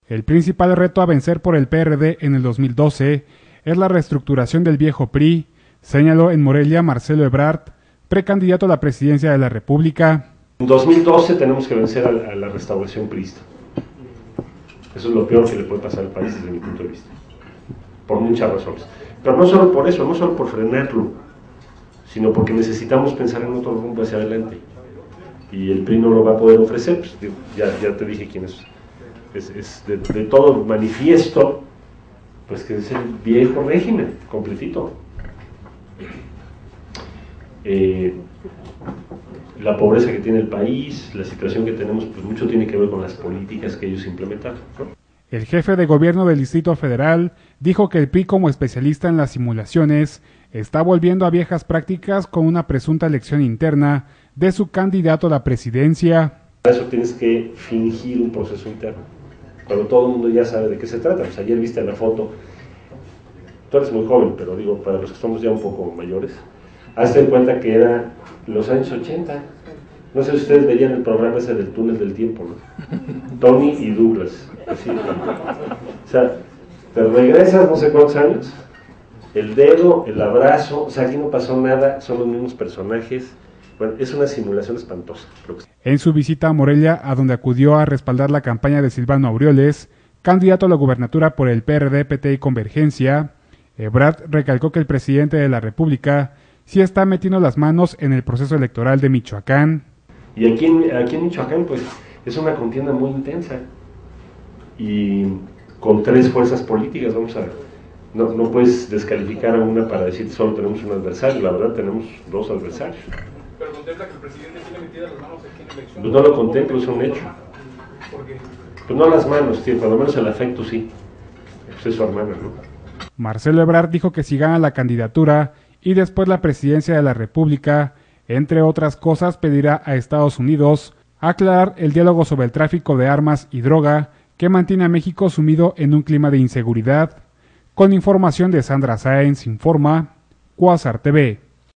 El principal reto a vencer por el PRD en el 2012 es la reestructuración del viejo PRI, señaló en Morelia Marcelo Ebrard, precandidato a la presidencia de la República. En 2012 tenemos que vencer a la restauración priista. Eso es lo peor que le puede pasar al país desde mi punto de vista, por muchas razones. Pero no solo por eso, no solo por frenarlo, sino porque necesitamos pensar en otro rumbo hacia adelante. Y el PRI no lo va a poder ofrecer, pues, ya te dije quién es de todo manifiesto, pues que es el viejo régimen, completito. La pobreza que tiene el país, la situación que tenemos, pues mucho tiene que ver con las políticas que ellos implementaron, ¿no? El jefe de gobierno del Distrito Federal dijo que el PRI, como especialista en las simulaciones, está volviendo a viejas prácticas con una presunta elección interna de su candidato a la presidencia. Para eso tienes que fingir un proceso interno, cuando todo el mundo ya sabe de qué se trata. Pues ayer viste la foto, tú eres muy joven, pero digo, para los que somos ya un poco mayores, hazte en cuenta que era los años 80. No sé si ustedes veían el programa ese del túnel del tiempo, ¿no? Tony y Douglas. Así, o sea, te regresas no sé cuántos años, el dedo, el abrazo, o sea, aquí no pasó nada, son los mismos personajes. Bueno, es una simulación espantosa. En su visita a Morelia, a donde acudió a respaldar la campaña de Silvano Aureoles, candidato a la gubernatura por el PRD, PT y Convergencia, Ebrard recalcó que el presidente de la República sí está metiendo las manos en el proceso electoral de Michoacán. Y aquí en Michoacán, pues, es una contienda muy intensa. Y con tres fuerzas políticas, no puedes descalificar a una para decir solo tenemos un adversario, la verdad tenemos dos adversarios. Pero contempla que el presidente tiene metidas las manos aquí en la elección. Pues no lo contemplo, es un hecho. ¿Por qué? Pues no las manos, tío, por lo menos el afecto sí. Pues es su hermana, ¿no? Marcelo Ebrard dijo que si gana la candidatura y después la presidencia de la República, entre otras cosas, pedirá a Estados Unidos aclarar el diálogo sobre el tráfico de armas y droga que mantiene a México sumido en un clima de inseguridad. Con información de Sandra Sáenz, informa Quasar TV.